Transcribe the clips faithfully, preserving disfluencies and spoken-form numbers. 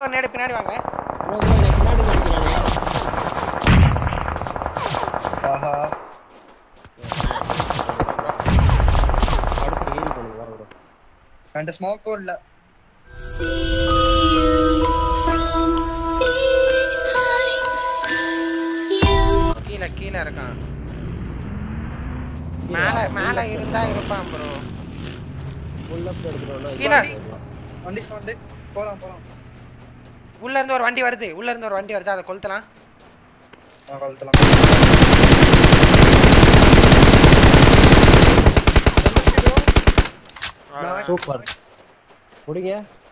Super நேடு பின்னாடி வாங்க ப்ரோ ப்ரோ நான் பின்னாடி நிக்கிறேன் ஆஹா அடுத்து ஹீல் பண்ணுங்க வர ப்ரோ அந்த ஸ்மோக் இல்ல கீழ கீழ இருக்கான் மேல மேல இருந்தா இருப்பான் ப்ரோ உள்ள போய் எடுத்துறோம்னா கீழ வண்டி ஸ்டாண்ட் போலாம் போலாம் உள்ள இருந்து ஒரு வண்டி வருது உள்ள இருந்து ஒரு வண்டி வருது அத கொளுத்தலாம் நான் கொளுத்தலாம் சூப்பர் புடிங்க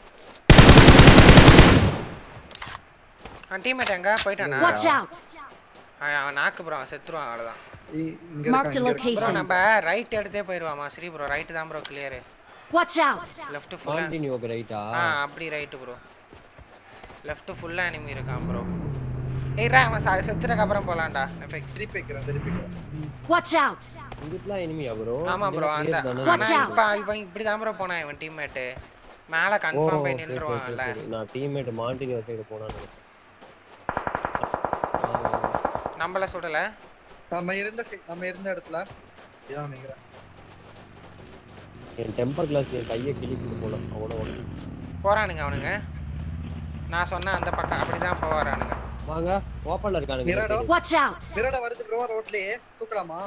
அவன் டீம்மேட் எங்க போயிட்டானா Watch out! அவன் நாக்கு ப்ரோ செத்துருவான் அவ்வளவுதான் இங்க Mark the இருக்கான் ப்ரோ location. நம்ம ரைட் எடுத்தே போயிடுவாமா ஸ்ரீ ப்ரோ ரைட் தான் bro clear Watch out! Left ஃபுல்லா கண்டினியூ ரைட்டா ஆ அப்படி ரைட் ப்ரோ லெஃப்ட் ஃபுல்லா எனிமி இருக்கான் ப்ரோ ஏய்டா அவன் செத்துறதுக்கு அப்புறம் போலாம்டா எஃபெக்ட்ஸ் திருப்பி வைக்கிறேன் திருப்பி வைக்கிறேன் Watch out! இங்கலாம் எனிமியா ப்ரோ ஆமா ப்ரோ அந்த Watch out. இப்ப இவன் இப்படி தான் ப்ரோ போனான் இவன் டீம்மேட் மேல கன்ஃபார்ம் போய் நின்றுவான்ல நான் டீம்மேட் மாண்டினியோ சைடு போனானே நம்மள சுடல நம்ம இருந்த நம்ம இருந்த இடத்துல இதான் நினைக்கிறேன் என் டெம்பர் கிளாஸ் என் கையை கிழிச்சிட்டு போல அவனோட போறானுங்க அவனுங்க நான் சொன்ன அந்த பக்கம் அப்படிதான் போவாரானுங்க வாங்க ஓபன்ல இருக்கானுங்க மிராடோ Watch out! மிராடோ வருது ப்ரோ ரோட்லயே தூக்கலாமா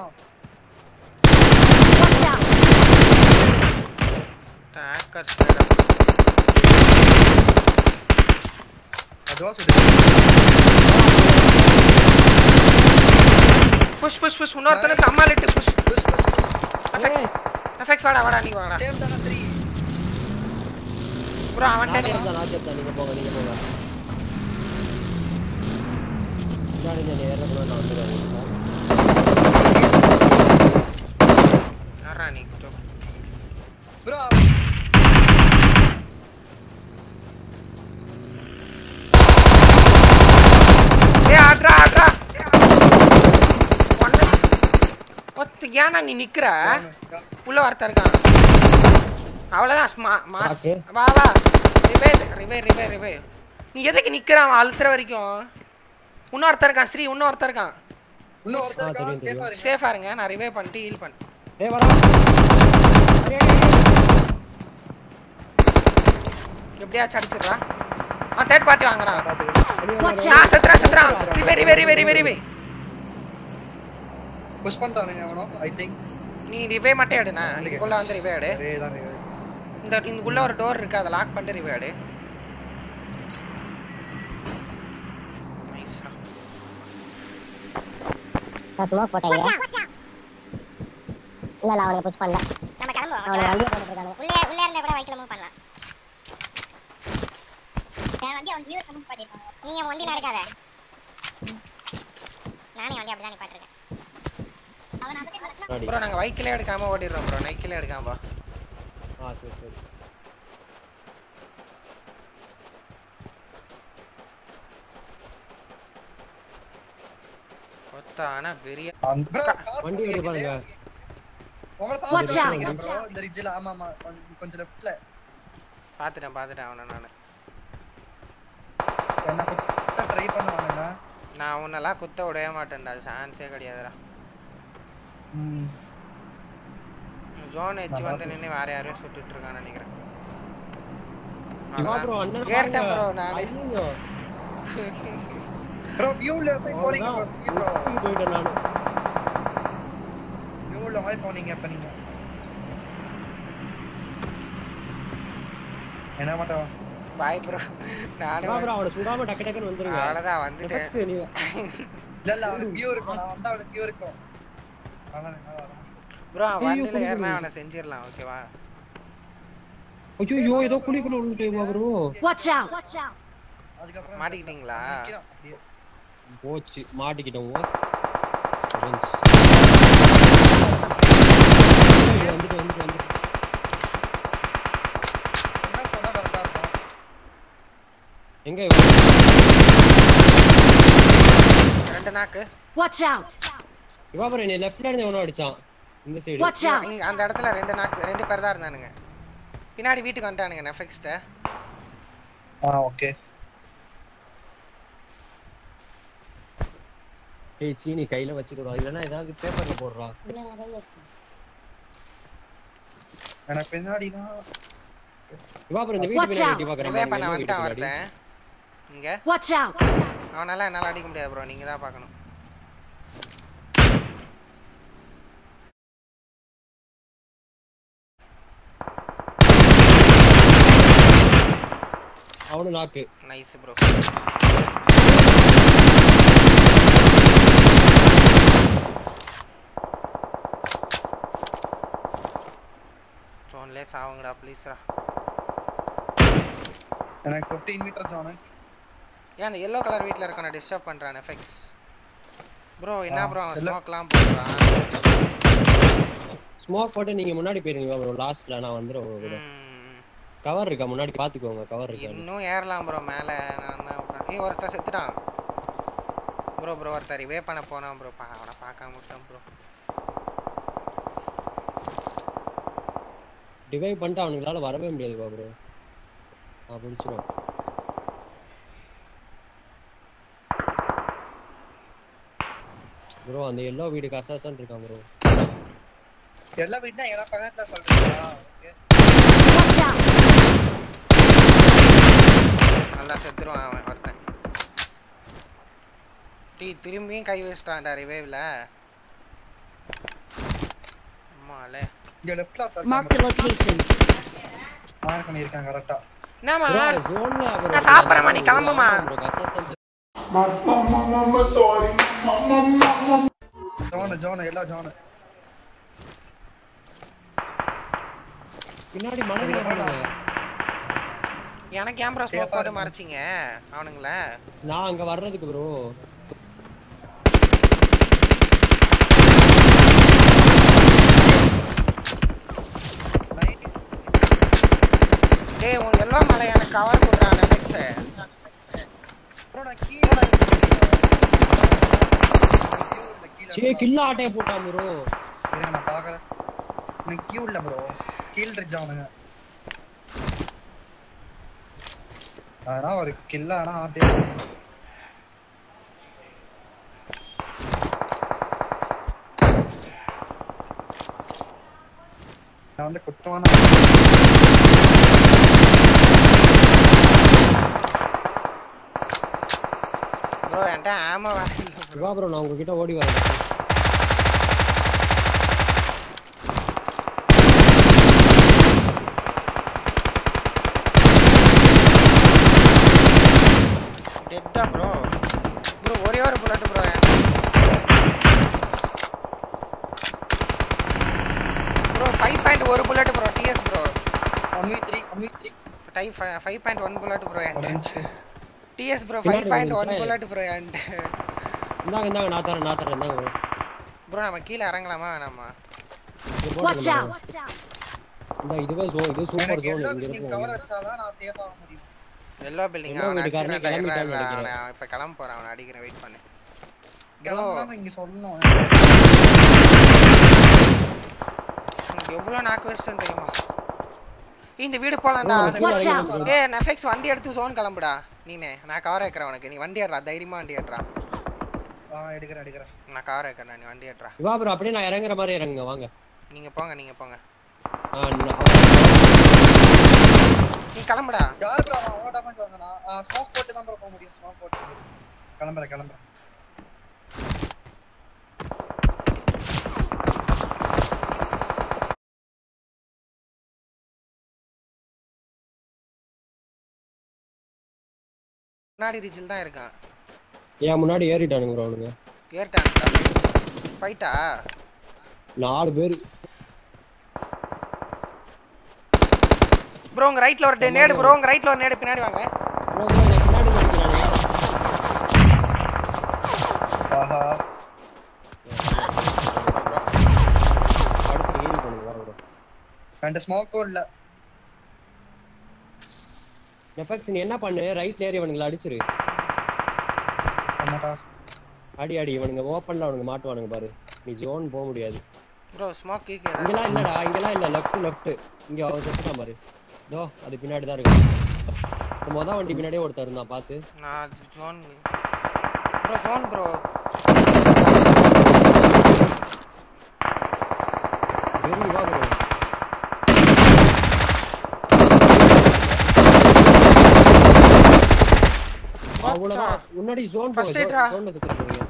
Watch out! டேக்கர் அதுவா சுடு புஷ் புஷ் புஷ் இன்னொருத்தன சமாளிட்டு push push push effects effects வாடா வாடா நீ வாடா சேம் தான த்ரீ ப்ரோ அவன் டேனி நான் நான் நீங்க போங்க நீங்க போங்க நான் இந்த நேரா கூட நான் வந்துறேன் யாரா நீ குட்டோ ப்ரோ ஏய் ஆட்ரா ஆட்ரா ஒன்னு ஒத்து ஏனா நீ நிக்கற உள்ள வரத இருக்கான் அவ்வளவுதான் மாஸ் வா வா ரிவே ரிவே ரிவே ரிவே நீ எதுக்கு நிக்கற அவன் அழுத்துற வரைக்கும் இன்னொருத்தர் இருக்கான் ஸ்ரீ இன்னொருத்தர் இருக்கான் இன்னொருத்தர் இருக்கான் சேஃபா இருங்க சேஃபா இருங்க நான் ரிவே பண்ணிட்டு ஹீல் பண்ண ஏய் வரா எப்படியாச்சும் அடிச்சிடுறா ஆ தேர்ட் பார்ட்டி வாங்குறான் Watch நான் out! செத்துறா செத்துறா ரிவே ரிவே ரிவே ரிவே ரிவே புஷ் பண்றானுங்க அவனோ ஐ திங்க் நீ ரிவே மட்டும் எடு நான் இதுக்குள்ள வந்து ரிவே எடு அரே தான் இந்த இதுக்குள்ள ஒரு டோர் இருக்கு அதை லாக் பண்ணிட்டு ரிவே எடு நைஸ்ரா நான் ஸ்மோக் போட்டேங்க இல்ல இல்ல அவனை புஷ் பண்ணல நம்ம கிளம்புவோம் அவனை வண்டியை போட்டுட்டு இருக்கானு உள்ளே உள்ளே இருந்தா கூட வைக்கல மூவ் பண்ணலாம் நான் வண்டி அவன் வியூ மூவ் பண்ணிருப்பாங்க நீங்க வண்டில இருக்காத நானே வண்டி அப்படியே நிப்பாட்டிருக்கேன் அவன் அப்படியே ப்ரோ நாங்க வைக்கிலே எடுக்காம ஓடிறோம் ப்ரோ நைக்கிலே எடுக்காம பா ஆ சரி சரி கொத்தானா பெரிய ப்ரோ வண்டி எடுத்து பாருங்க உங்களுக்கு Watch out. ப்ரோ இந்த ரிட்ஜ்ல ஆமா ஆமா கொஞ்சம் லெஃப்ட்ல பாத்துட்டேன் பாத்துட்டேன் அவனை நானு என்ன குத்த ட்ரை பண்ணுவானுங்க நான் உன்னெல்லாம் குத்த விடவே மாட்டேன்டா சான்ஸே கிடையாதுடா ம் ஜோன் எட்ஜ் வந்து நின்னு வேற யாரையும் சுட்டுட்டு இருக்கான்னு நினைக்கிறேன் இவா ப்ரோ அண்ணன் ஏர்ட்டேன் ப்ரோ நானே ஐயோ ப்ரோ வியூல போய் போறீங்க ப்ரோ போயிட்டேன் நானு வியூல போய் போறீங்க அப்ப நீங்க என்ன மாட்டோம் பாய் ப்ரோ நானே வா ப்ரோ அவனை சுடாம டக்கு டக்குன்னு வந்துருங்க அவ்வளவுதான் வந்துட்டேன் எஃபெக்ட்ஸ் நீ இல்ல இல்ல அவனுக்கு வியூ இருக்கும் நான் வந்தா அவனுக்கு வியூ இருக்கும் அதான் நான் வரேன் ப்ரோ வண்டில ஏறனா அவனை செஞ்சிரலாம் ஓகேவா ஐயோ ஏதோ குளிக்குள்ள விழுந்துட்டேங்க ப்ரோ Watch out! அதுக்கப்புறம் மாட்டிக்கிட்டீங்களா நிக்கிறான் அப்படியே. போச்சு மாட்டிக்கிட்டோம் வந்துட்டு வந்துட்டு வந்துட்டு என்ன சொன்னா கரெக்டா இருக்கும் எங்க ரெண்டு நாக்கு Watch out! இவா ப்ரோ நீ லெஃப்ட்ல இருந்து எவனோ அடிச்சான் இந்த சைடு Watch out! இங்க அந்த இடத்துல ரெண்டு நாக்கு ரெண்டு பேர் தான் இருந்தானுங்க பின்னாடி வீட்டுக்கு வந்துட்டானுங்க நெஃபெக்ஸ்ட ஆ ஓகே ஏய் சீனி கையில வச்சுக்கடா இல்லனா ஏதாவது பேப்பர்ல போடுறா. இல்ல நான் கை வச்சிட்டேன். எனக்கு பின்னாடினா இவா அப்புறம் இந்த வீட்டு பின்னாடி எட்டி ரிவே பாக்குறேன். பண்ண வந்துட்டான் ஒருத்தன் இங்க. Watch out! அவனால என்னால அடிக்க முடியாது ப்ரோ, நீங்க தான் பார்க்கணும். அவனு நாக்கு. Nice bro. ஜோன்லே சாவுங்கடா ப்ளீஸ்ரா. எனக்கு fifteen மீட்டர் ஜோன். ஏன் அந்த yellow கலர் வீட்ல இருக்கன டிஸ்டர்ப் பண்றான் எஃபெக்ட்ஸ். ப்ரோ என்ன ப்ரோ ஸ்மோக்லாம் போடுறான். ஸ்மோக் போட்டு நீங்க முன்னாடி போயிருங்க ப்ரோ, லாஸ்ட்ல நான் வந்துறேன் உங்க கவர் இருக்கா முன்னாடி பாத்துக்கோங்க. கவர் இருக்கா இன்னும் ஏறலாம் ப்ரோ மேல. நான் தான் உட்கார்ந்து ஏய் ஒருத்தன் செத்துட்டான் ப்ரோ. ப்ரோ ஒருத்தன் ரிவே பண்ண போனான் ப்ரோ. அவனை பார்க்காம விட்டேன் ப்ரோ. டிவைட் பண்ணிட்டு அவனுங்களால வரவே முடியாது ப்ரோ. நான் பிடிச்சிரும் ப்ரோ. அந்த எல்லோ வீடுக்கு அசாசன் இருக்கான் ப்ரோ. எல்லா வீட்ல ஏனா பக்கத்துல சொல்றீங்களா? Okay Watch out! நல்லா செத்துருவான் அவன் ஒருத்தன். டீ திரும்பியும் கை வச்சிட்டான்டா ரிவேவ்ல. அம்மாலே இங்க லெஃப்ட்ல Mark the location. மார்க் பண்ணிருக்காங்க கரெக்ட்டா. என்னமா ப்ரோ ஜோன்ல ப்ரோ நான் சாப்பிறேமா, நீ கிளம்புமா. ஜோன் ஜோன் எல்லா ஜோன் பின்னாடி மணல் போடுங்க. எனக்கு ஏன் ப்ரோ ஸ்மோக் போட்டு மறைச்சிங்க அவனுங்கள? நான் அங்க வர்றதுக்கு ப்ரோ. டேய் உன் எல்லோ மலை எனக்கு கவர் கொடுறான் எஃபெக்ட்ஸ். ப்ரோ நான் கீழ சே கில்ல ஆட்டே போட்டான் ப்ரோ. இருங்க நான் பார்க்கறேன். நான் கியூ இல்ல ப்ரோ, கீழ ரிட்ஜ் அவனுங்க. ஆனா ஒரு கில்ல ஆனா ஆட்டே. நான் வந்து குத்தவான ப்ரோ என்கிட்ட ஆமா வா இவா ப்ரோ நான் உங்ககிட்ட ஓடி வரேன். Theta bro. ப்ரோ ஒரே ஒரு bullet bro. Bro five point one bullet bro. DS bro one v three one v three type five point one bullet bro. Orange DS bro five point one bullet bro. And இந்தாங்க இந்தாங்க நான் தரேன் நான் தரேன் இந்தாங்க bro. Bro நம்ம கீழ இறங்கலாமா வேணாமா? Watch out! இந்த இதுவே ஜோ இது சூப்பர் எனக்கு ஜோன் எல்லா இங்க பில்டிங் இருக்கு. கவர் வச்சாதான் நான் சேஃப் ஆக முடியும். எல்லோ பில்டிங் எல்லோ அவன் வீட்டுக்காரனே ஆக்சிடென்ட் கிளம்பிட்டான்னு ஆயிடுறான். நினைக்கிறேன். அவன் இப்ப கிளம்ப போறான். அவன் அடிக்கிறேன் வெயிட் பண்ணு. கிளம்புறான்னு இங்க சொல்லணும். எவ்வளவு நாக்கு வச்சிட்டேன்னு தெரியுமா? இந்த வீடு போலாம்டா. Watch out! ஏய் நெஃபெக்ஸ் வண்டி எடுத்து ஜோன் கிளம்புடா. நீனே நான் கவர் ஏக்கறேன் உனக்கு. நீ வண்டி ஏறா தைரியமா வண்டி ஏறா. ஆ எடுக்கறேன் எடுக்கறேன். நான் கவர் ஏக்கறேன் நீ வண்டி ஏறா. இவா ப்ரோ அப்படியே நான் இறங்குற மாதிரி இறங்குங்க வாங்க. நீங்க போங்க நீங்க போங்க. ஆ நான் நீ கிளம்புடா. யார் ப்ரோ அவன் ஓட டேமேஜ் வாங்குனா? ஸ்மோக் போட்டு தான் ப்ரோ போக முடியும். ஸ்மோக் போட்டு கிளம்புறேன் கிளம்புறேன். முன்னாடி ரிஜில் தான் இருக்கான். ஏன் முன்னாடி ஏறிட்டானுங்க ப்ரோ அவனுங்க. ஏறிட்டான்டா. ஃபைட்டா? நாலு பேர். ப்ரோ உங்க ரைட்ல ஒரு நேடு ப்ரோ. உங்க ரைட்ல ஒரு நேடு பின்னாடி வாங்க. ப்ரோ ப்ரோ நான் பின்னாடி நிக்கிறானே. ஆஹா அடுத்து ஹீல் பண்ணுங்க வர ப்ரோ. ரெண்டு ஸ்மோக்கும் இல்ல. எஃபெக்ட்ஸ் நீ என்ன பண்ணு ரைட்ல ஏறி இவனுங்கள அடிச்சிரு. ஆமாடா. அடி அடி இவனுங்க ஓபன்ல அவனுங்க மாட்டுவானுங்க பாரு. நீ ஜோன் போக முடியாது. ப்ரோ ஸ்மோக் கீக்கு. இங்கலாம் இல்லடா இங்கலாம் இல்ல லெஃப்ட் லெஃப்ட். இங்க அவன் செத்துட்டான் பாரு. தோ அது பின்னாடி தான் இருக்கு. மொத வண்டி பின்னாடியே ஒருத்தர் இருந்தான் பாத்து. நான் zone bro zone bro very வா ப்ரோ அவ்வளவுதான் முன்னாடி ஜோன் First போங்க aid ரா. ஜோன்ல சுத்தி போறீங்க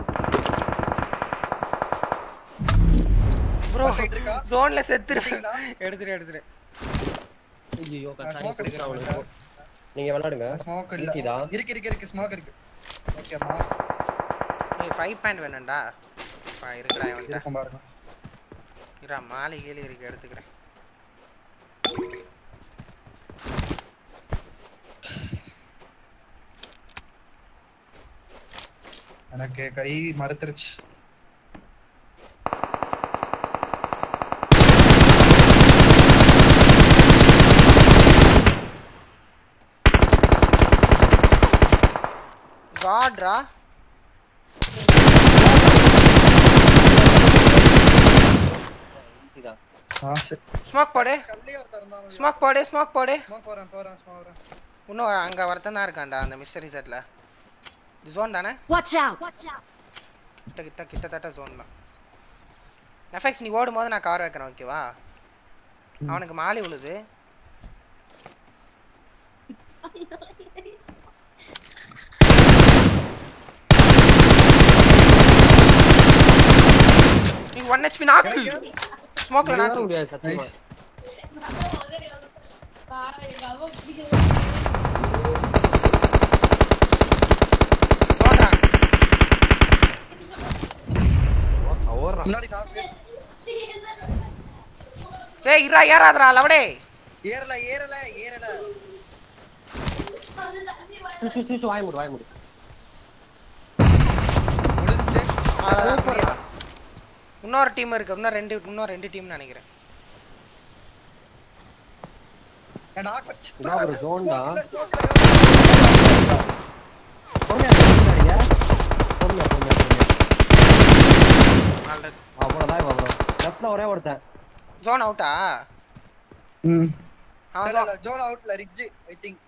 ப்ரோ First aid இருக்கா? ஜோன்ல செத்துரு எடுத்தீங்களா? எடுத்துரு எடுத்துரு ஐயோ நான் சாரி smoke எடுக்கிறேன் அவனுக்கு நீங்க விளையாடுங்க ஸ்மோக் இல்ல ஈஸி தான் இருக்கு இருக்கு இருக்கு ஸ்மோக் இருக்கு ஓகே மாஸ் ஏய் ஃபைவ் பாயிண்ட் வேணும்டா பா இருக்குடா இவன்ட்ட இருக்கும் பாருங்க இரா மாலை கீழ இருக்கு எடுத்துக்கிறேன் எனக்கு கை மறுத்துருச்சு காட்ரா ஈஸி தான் மாஸ் ஸ்மோக் போடு கல்லே ஒருத்தர் இருந்தாங்க ஸ்மோக் போடு ஸ்மோக் போடு ஸ்மோக் போறேன் போறேன் ஸ்மோக் போறேன் இன்னும் அங்க ஒருத்தன் தான் இருக்கான்டா அந்த மிஸ்டரி செட்ல இது ஜோன் தானே Watch out! கிட்ட கிட்ட கிட்டத்தட்ட ஜோன் தான் நெஃபெக்ஸ் நீ ஓடும்போது நான் கவர் வைக்கிறேன் ஓகேவா அவனுக்கு மாலி விழுது நீ ஒன் ஹெச்பி நாக்கு ஸ்மோக்ல நாக்கு முடியாது சத்தியமா ஜோன்டா ஓடுறான் முன்னாடி நாக்கு ஏய் இரா ஏறாதடா லவடே ஏறல ஏறல ஏறல சு சு சு வாய் மூடு வாய் மூடு முடிஞ்சு சூப்பர்டா இன்னொரு டீம் இருக்கு இன்னும் ரெண்டு இன்னும் ரெண்டு டீம் நினைக்கிறேன் நாக்கு வச்சு நான் ஒரு zone தான். ஸ்மோக்ல பொறுமையா பேசுறீங்க பொறுமையா பொறுமையா ஆல்ரெடி அவ்வளவுதான் இவன் bro லெஃப்ட்ல ஒரே ஒருத்தன் ஜோன் அவுட்டா ம் அவன் இல்ல இல்ல ஜோன் அவுட்ல ரிட்ஜ் ஐ திங்க்